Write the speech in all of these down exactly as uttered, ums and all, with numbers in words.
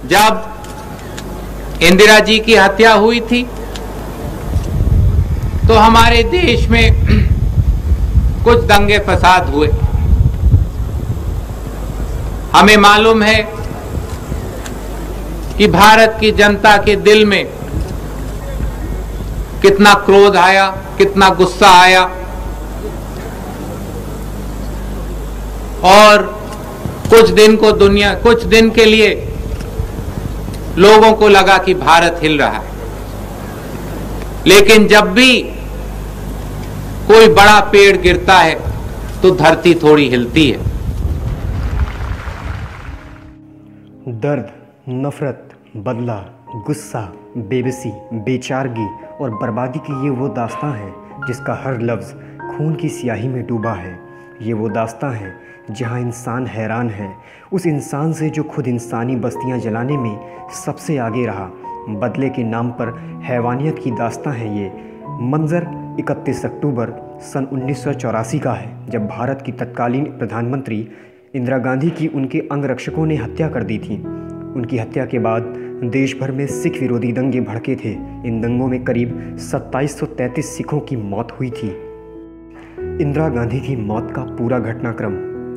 जब इंदिरा जी की हत्या हुई थी तो हमारे देश में कुछ दंगे फसाद हुए। हमें मालूम है कि भारत की जनता के दिल में कितना क्रोध आया, कितना गुस्सा आया, और कुछ दिन को दुनिया कुछ दिन के लिए लोगों को लगा कि भारत हिल रहा है। लेकिन जब भी कोई बड़ा पेड़ गिरता है तो धरती थोड़ी हिलती है। दर्द, नफरत, बदला, गुस्सा, बेबसी, बेचारगी और बर्बादी की ये वो दास्तां है जिसका हर लफ्ज़ खून की स्याही में डूबा है। ये वो दास्तां है जहां इंसान हैरान है उस इंसान से जो खुद इंसानी बस्तियां जलाने में सबसे आगे रहा। बदले के नाम पर हैवानियत की दास्तां है ये। मंजर इकतीस अक्टूबर सन उन्नीस सौ चौरासी का है, जब भारत की तत्कालीन प्रधानमंत्री इंदिरा गांधी की उनके अंगरक्षकों ने हत्या कर दी थी। उनकी हत्या के बाद देश भर में सिख विरोधी दंगे भड़के थे। इन दंगों में करीब सत्ताईस सौ तैंतीस सिखों की मौत हुई थी। इंदिरा गांधी की मौत का पूरा घटनाक्रम।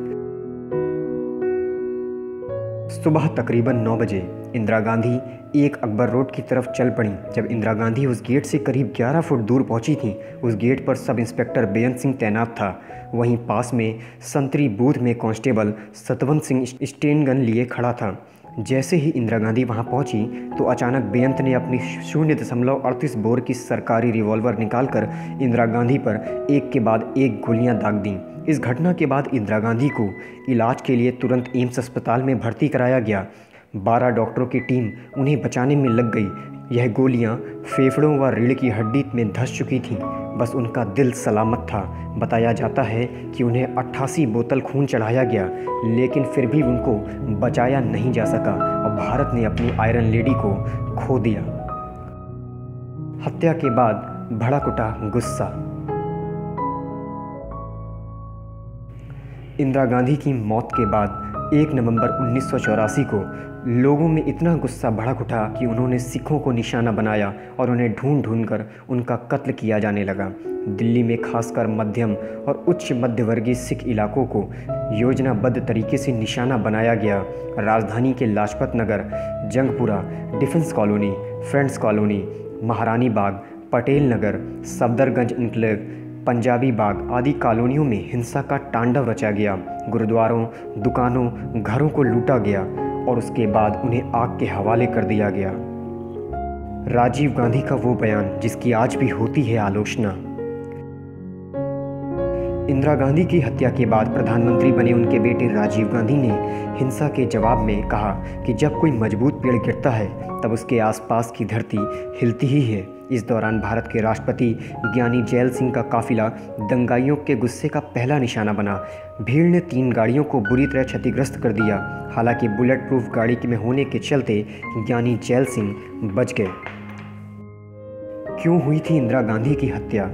सुबह तकरीबन नौ बजे इंदिरा गांधी एक अकबर रोड की तरफ चल पड़ी। जब इंदिरा गांधी उस गेट से करीब ग्यारह फुट दूर पहुंची थी, उस गेट पर सब इंस्पेक्टर बेअंत सिंह तैनात था। वहीं पास में संतरी बूथ में constable Satwant Singh sten gun लिए खड़ा था। जैसे ही इंदिरा गांधी वहां पहुंची तो अचानक बेअंत ने अपनी शून्य दशमलव अड़तीस बोर की सरकारी रिवॉल्वर निकालकर इंदिरा गांधी पर एक के बाद एक गोलियां दाग दीं। इस घटना के बाद इंदिरा गांधी को इलाज के लिए तुरंत एम्स अस्पताल में भर्ती कराया गया। बारह डॉक्टरों की टीम उन्हें बचाने में लग गई। यह गोलियां फेफड़ों व रीढ़ की हड्डी में धंस चुकी थीं। बस उनका दिल सलामत था। बताया जाता है कि उन्हें अट्ठासी बोतल खून चढ़ाया गया, लेकिन फिर भी उनको बचाया नहीं जा सका और भारत ने अपनी आयरन लेडी को खो दिया। हत्या के बाद भड़क उठा गुस्सा। इंदिरा गांधी की मौत के बाद एक नवंबर उन्नीस सौ चौरासी को लोगों में इतना गुस्सा भड़क उठा कि उन्होंने सिखों को निशाना बनाया और उन्हें ढूंढ ढूंढ कर उनका कत्ल किया जाने लगा। दिल्ली में खासकर मध्यम और उच्च मध्यवर्गीय सिख इलाकों को योजनाबद्ध तरीके से निशाना बनाया गया। राजधानी के Lajpat Nagar, Jangpura, Defence Colony, Friends Colony, Maharani Bagh, Patel Nagar, Safdarjung enclave, Punjabi Bagh आदि कॉलोनियों में हिंसा का तांडव रचा गया। गुरुद्वारों, दुकानों, घरों को लूटा गया और उसके बाद उन्हें आग के हवाले कर दिया गया। राजीव गांधी का वो बयान जिसकी आज भी होती है आलोचना। इंदिरा गांधी की हत्या के बाद प्रधानमंत्री बने उनके बेटे राजीव गांधी ने हिंसा के जवाब में कहा कि जब कोई मजबूत पेड़ गिरता है तब उसके आसपास की धरती हिलती ही है। इस दौरान भारत के राष्ट्रपति ज्ञानी जैल सिंह का काफिला दंगाइयों के गुस्से का पहला निशाना बना। भीड़ ने तीन गाड़ियों को बुरी तरह क्षतिग्रस्त कर दिया। हालांकि बुलेट प्रूफ गाड़ी में होने के चलते ज्ञानी जैल सिंह बच गए। क्यों हुई थी इंदिरा गांधी की हत्या?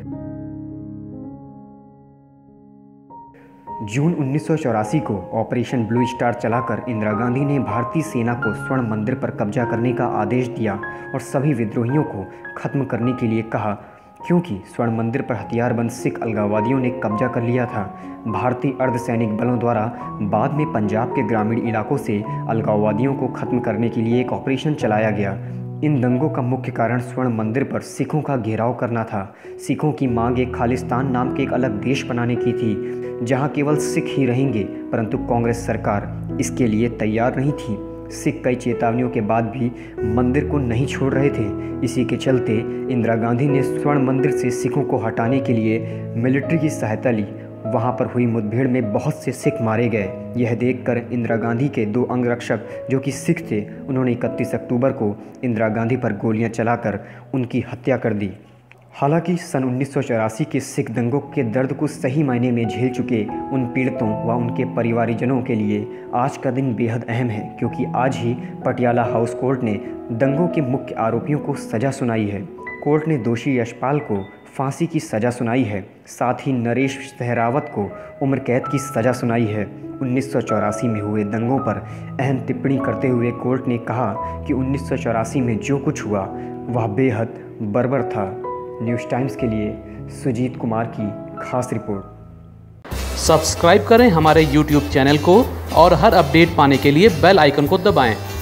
जून उन्नीस सौ चौरासी को ऑपरेशन ब्लू स्टार चलाकर इंदिरा गांधी ने भारतीय सेना को स्वर्ण मंदिर पर कब्जा करने का आदेश दिया और सभी विद्रोहियों को खत्म करने के लिए कहा, क्योंकि स्वर्ण मंदिर पर हथियारबंद सिख अलगाववादियों ने कब्जा कर लिया था। भारतीय अर्धसैनिक बलों द्वारा बाद में पंजाब के ग्रामीण इलाकों से अलगाववादियों को खत्म करने के लिए एक ऑपरेशन चलाया गया। इन दंगों का मुख्य कारण स्वर्ण मंदिर पर सिखों का घेराव करना था। सिखों की मांग एक खालिस्तान नाम के एक अलग देश बनाने की थी जहां केवल सिख ही रहेंगे, परंतु कांग्रेस सरकार इसके लिए तैयार नहीं थी। सिख कई चेतावनियों के बाद भी मंदिर को नहीं छोड़ रहे थे। इसी के चलते इंदिरा गांधी ने स्वर्ण मंदिर से सिखों को हटाने के लिए मिलिट्री की सहायता ली। वहां पर हुई मुठभेड़ में बहुत से सिख मारे गए। यह देखकर इंदिरा गांधी के दो अंगरक्षक जो कि सिख थे, उन्होंने इकतीस अक्टूबर को इंदिरा गांधी पर गोलियां चलाकर उनकी हत्या कर दी। हालांकि सन उन्नीस सौ चौरासी के सिख दंगों के दर्द को सही मायने में झेल चुके उन पीड़ितों व उनके परिवारजनों के लिए आज का दिन बेहद अहम है, क्योंकि आज ही पटियाला हाउस कोर्ट ने दंगों के मुख्य आरोपियों को सज़ा सुनाई है। कोर्ट ने दोषी यशपाल को फांसी की सज़ा सुनाई है। साथ ही नरेश सहरावत को उम्र कैद की सज़ा सुनाई है। उन्नीस सौ चौरासी में हुए दंगों पर अहम टिप्पणी करते हुए कोर्ट ने कहा कि उन्नीस सौ चौरासी में जो कुछ हुआ वह बेहद बर्बर था। न्यूज़ टाइम्स के लिए सुजीत कुमार की खास रिपोर्ट। सब्सक्राइब करें हमारे यूट्यूब चैनल को और हर अपडेट पाने के लिए बेल आइकन को दबाएं।